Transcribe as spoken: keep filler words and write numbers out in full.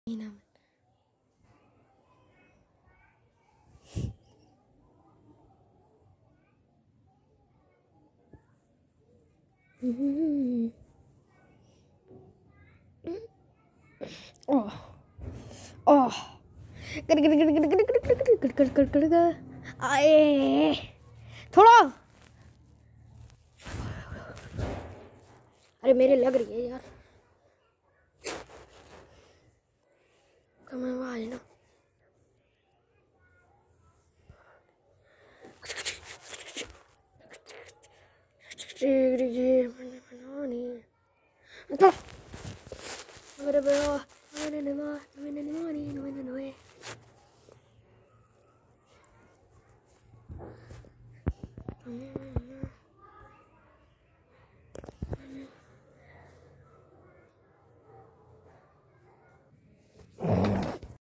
ना ओह ओह कर कर कर कर कर कर कर कर कर कर कर आए थोड़ा। अरे मेरे लग रही है यार, कमर आज ना बनानी मेरे